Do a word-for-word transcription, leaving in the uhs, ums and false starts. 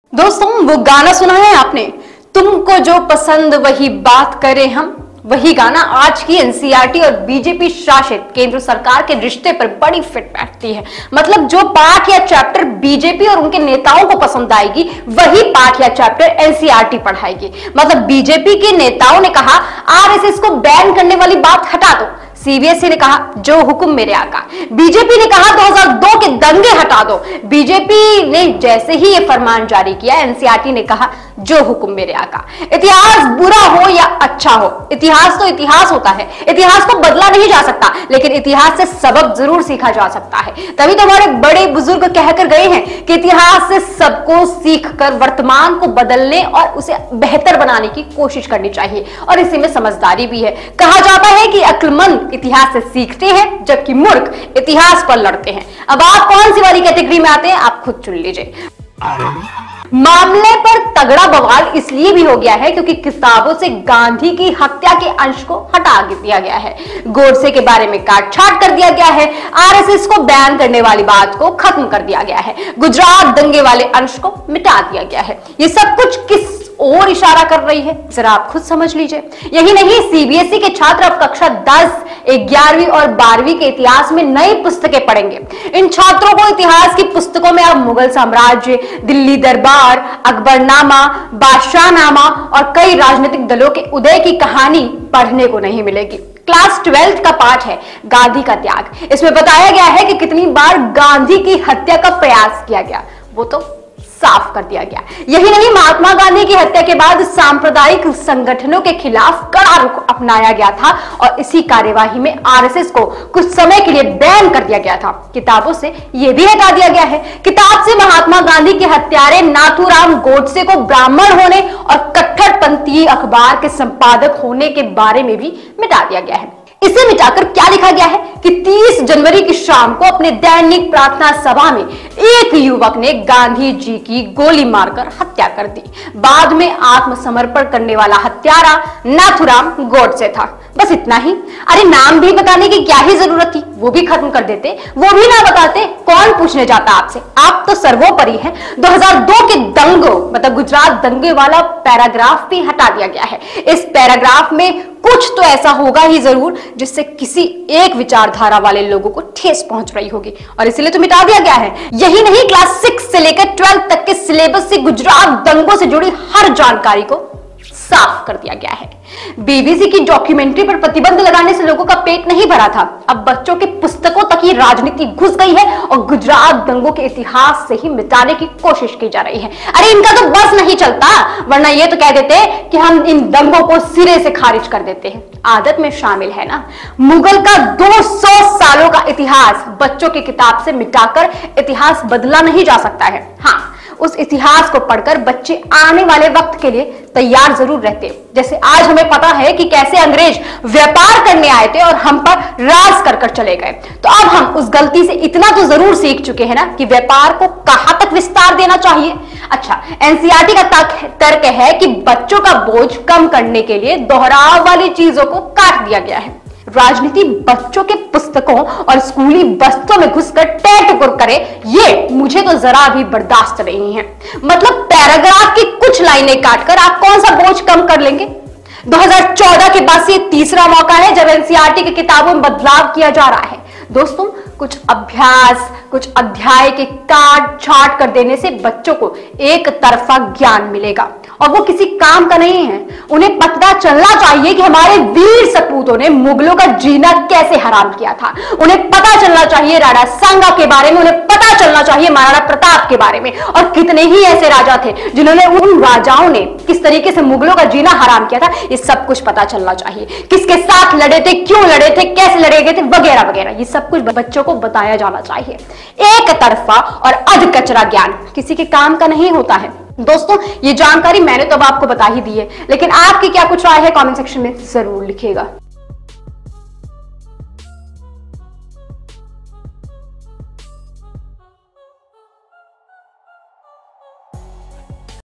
दोस्तों, वो गाना सुना है आपने, तुमको जो पसंद वही बात करें हम। वही गाना आज की एनसीईआरटी और बीजेपी शासित केंद्र सरकार के रिश्ते पर बड़ी फिट बैठती है। मतलब जो पाठ या चैप्टर बीजेपी और उनके नेताओं को पसंद आएगी, वही पाठ या चैप्टर एनसीईआरटी पढ़ाएगी। मतलब बीजेपी के नेताओं ने कहा आरएसएस को बैन करने वाली बात हटा दो, सीबीएसई ने कहा जो हुक्म मेरे आका, बीजेपी ने कहा दो हज़ार दो के दंगे हटा दो। बीजेपी ने जैसे ही ये फरमान जारी किया, एनसीईआरटी ने कहा जो हुक्म मेरे आका। इतिहास बुरा हो या अच्छा हो, इतिहास तो इतिहास होता है, इतिहास को बदला नहीं जा सकता, लेकिन इतिहास से सबक जरूर सीखा जा सकता है। तभी तो हमारे बड़े बुजुर्ग कहकर गए हैं कि इतिहास से सबको सीखकर वर्तमान को बदलने और उसे बेहतर बनाने की कोशिश करनी चाहिए, और इसी में समझदारी भी है। कहा जाता है कि अक्लमंद इतिहास से सीखते हैं, जबकि मूर्ख इतिहास पर लड़ते हैं। अब आप कौन सी वाली कैटेगरी में आते हैं, आप खुद चुन लीजिए। मामले पर तगड़ा बवाल इसलिए भी हो गया है क्योंकि किताबों से गांधी की हत्या के अंश को हटा दिया गया है, गोडसे के बारे में काट छाट कर दिया गया है, आरएसएस को बैन करने वाली बात को खत्म कर दिया गया है, गुजरात दंगे वाले अंश को मिटा दिया गया है। ये सब कुछ किस और इशारा कर रही है, जरा आप खुद समझ लीजिए। यही नहीं, सीबीएसई के छात्र अब कक्षा दस, ग्यारहवीं और बारहवीं के इतिहास में नई पुस्तकें पढ़ेंगे। इन छात्रों को इतिहास की पुस्तकों में अब मुगल साम्राज्य, दिल्ली दरबार, अकबरनामा, बादशाहनामा और कई राजनीतिक दलों के उदय की कहानी पढ़ने को नहीं मिलेगी। क्लास ट्वेल्थ का पाठ है गांधी का त्याग। इसमें बताया गया है कि कितनी बार गांधी की हत्या का प्रयास किया गया, वो तो साफ कर दिया गया। यही नहीं, महात्मा गांधी की हत्या के बाद सांप्रदायिक संगठनों के खिलाफ कड़ा रुख अपनाया गया था और इसी कार्यवाही में आरएसएस को कुछ समय के लिए बैन कर दिया गया था। किताबों से यह भी हटा दिया गया है। किताब से महात्मा गांधी के हत्यारे नाथूराम गोडसे को ब्राह्मण होने और कट्टरपंथी अखबार के संपादक होने के बारे में भी मिटा दिया गया है। इसे मिटाकर क्या लिखा गया है कि तीस जनवरी की शाम को अपने दैनिक प्रार्थना सभा में एक युवक ने गांधी जी की गोली मारकर हत्या कर दी। बाद में आत्मसमर्पण करने वाला हत्यारा नाथूराम गोडसे था। बस इतना ही। अरे नाम भी बताने की क्या ही जरूरत थी, वो भी खत्म कर देते। वो भी ना बताते, कौन पूछने जाता आपसे, आप तो सर्वोपरि हैं। दो हज़ार दो के दंगों मतलब गुजरात दंगे वाला पैराग्राफ भी हटा दिया गया है। इस पैराग्राफ में कुछ तो ऐसा होगा ही जरूर जिससे किसी एक विचारधारा वाले लोगों को ठेस पहुंच रही होगी, और इसलिए तो मिटा दिया गया है। यही नहीं, क्लास सिक्स से लेकर ट्वेल्थ तक के सिलेबस से गुजरात दंगों से जुड़ी हर जानकारी को साफ कर दिया गया है। बीबीसी की डॉक्यूमेंट्री पर प्रतिबंध लगाने से लोगों का पेट नहीं भरा था, अब बच्चों की पुस्तकों तक ही राजनीति घुस गई है और गुजरात दंगों के इतिहास से ही मिटाने की कोशिश की जा रही है। अरे इनका तो बस नहीं चलता, वरना ये तो कह देते कि हम इन दंगों को सिरे से खारिज कर देते हैं। आदत में शामिल है ना। मुगल का दो सौ सालों का इतिहास बच्चों की किताब से मिटाकर इतिहास बदला नहीं जा सकता है। हाँ, उस इतिहास को पढ़कर बच्चे आने वाले वक्त के लिए तैयार जरूर रहते। जैसे आज हमें पता है कि कैसे अंग्रेज व्यापार करने आए थे और हम पर राज कर कर चले गए, तो अब हम उस गलती से इतना तो जरूर सीख चुके हैं ना कि व्यापार को कहां तक विस्तार देना चाहिए। अच्छा, एनसीईआरटी का तर्क है कि बच्चों का बोझ कम करने के लिए दोहराव वाली चीजों को काट दिया गया है। राजनीति बच्चों के पुस्तकों और स्कूली बस्तों में घुसकर टैटुकुर करे, ये मुझे तो जरा भी बर्दाश्त नहीं है। मतलब पैराग्राफ की कुछ लाइनें काटकर आप कौन सा बोझ कम कर लेंगे। दो हज़ार चौदह के बाद से तीसरा मौका है जब एनसीईआरटी की किताबों में बदलाव किया जा रहा है। दोस्तों, कुछ अभ्यास, कुछ अध्याय के काट छाट कर देने से बच्चों को एक तरफा ज्ञान मिलेगा और वो किसी काम का नहीं है। उन्हें पता चलना चाहिए कि हमारे वीर सपूतों ने मुगलों का जीना कैसे हराम किया था। उन्हें पता चलना चाहिए राणा सांगा के बारे में, उन्हें पता चलना चाहिए महाराणा प्रताप के बारे में, और कितने ही ऐसे राजा थे जिन्होंने, उन राजाओं ने किस तरीके से मुगलों का जीना हराम किया था, ये सब कुछ पता चलना चाहिए। किसके साथ लड़े थे, क्यों लड़े थे, कैसे लड़े गए थे, वगैरह वगैरह, ये सब कुछ बच्चों को बताया जाना चाहिए। एक तरफा और अध कचरा ज्ञान किसी के काम का नहीं होता है। दोस्तों, ये जानकारी मैंने तो अब आपको बता ही दी है, लेकिन आपकी क्या कुछ राय है कमेंट सेक्शन में जरूर लिखिएगा।